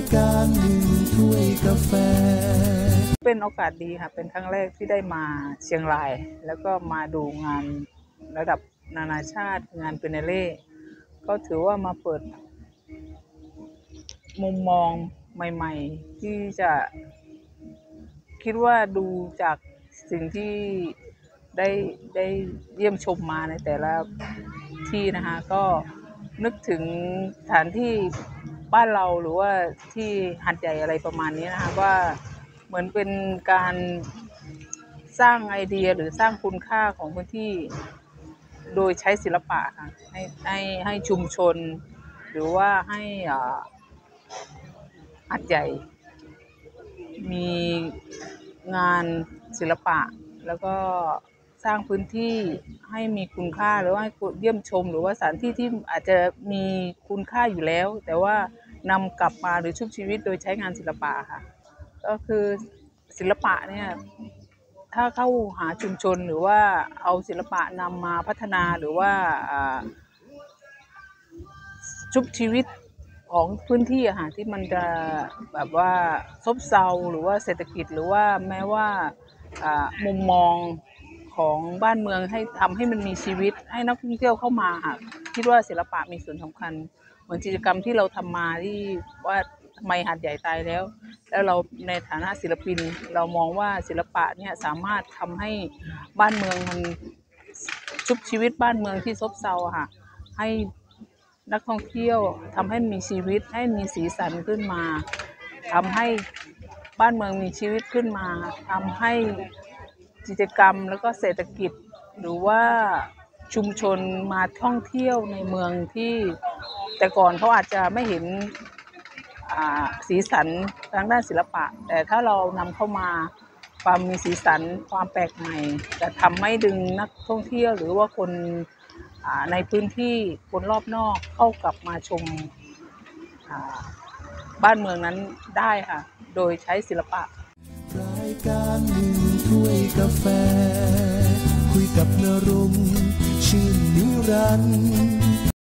การหนึ่งถ้วยกาแฟเป็นโอกาสดีค่ะเป็นครั้งแรกที่ได้มาเชียงรายแล้วก็มาดูงานระดับนานาชาติงานเปเนเล่ก็ถือว่ามาเปิดมุมมองใหม่ๆที่จะคิดว่าดูจากสิ่งที่ได้เยี่ยมชมมาในแต่ละที่นะคะก็นึกถึงสถานที่บ้านเราหรือว่าที่หาดใหญ่อะไรประมาณนี้นะคะว่าเหมือนเป็นการสร้างไอเดียหรือสร้างคุณค่าของพื้นที่โดยใช้ศิลปะค่ะให้ชุมชนหรือว่าให้หาดใหญ่มีงานศิลปะแล้วก็สร้างพื้นที่ให้มีคุณค่าหรือว่าให้เยี่ยมชมหรือว่าสถานที่ที่อาจจะมีคุณค่าอยู่แล้วแต่ว่านำกลับมาหรือชุบชีวิตโดยใช้งานศิลปะค่ะก็คือศิลปะเนี่ยถ้าเข้าหาชุมชนหรือว่าเอาศิลปะนำมาพัฒนาหรือว่าชุบชีวิตของพื้นที่อะค่ะที่มันจะแบบว่าซบเซาหรือว่าเศรษฐกิจหรือว่าแม้ว่ามุมมองของบ้านเมืองให้ทำให้มันมีชีวิตให้นักท่องเที่ยวเข้ามาค่ะคิดว่าศิลปะมีส่วนสำคัญเหมือนกิจกรรมที่เราทำมาที่ว่าทำไมหาดใหญ่ตายแล้วเราในฐานะศิลปินเรามองว่าศิลปะเนี่ยสามารถทำให้บ้านเมืองมันชุบชีวิตบ้านเมืองที่ซบเซาค่ะให้นักท่องเที่ยวทำให้มีชีวิตให้มีสีสันขึ้นมาทำให้บ้านเมืองมีชีวิตขึ้นมาทำให้กิจกรรมแล้วก็เศรษฐกิจหรือว่าชุมชนมาท่องเที่ยวในเมืองที่แต่ก่อนเขาอาจจะไม่เห็นสีสันทางด้านศิลปะแต่ถ้าเรานำเข้ามาความมีสีสันความแปลกใหม่จะทำให้ดึงนักท่องเที่ยวหรือว่าคนในพื้นที่คนรอบนอกเข้ากลับมาชมบ้านเมืองนั้นได้ค่ะโดยใช้ศิลปะรายการหนึ่งถ้วยกาแฟคุยกับนรงค์ชื่นนิรันดร์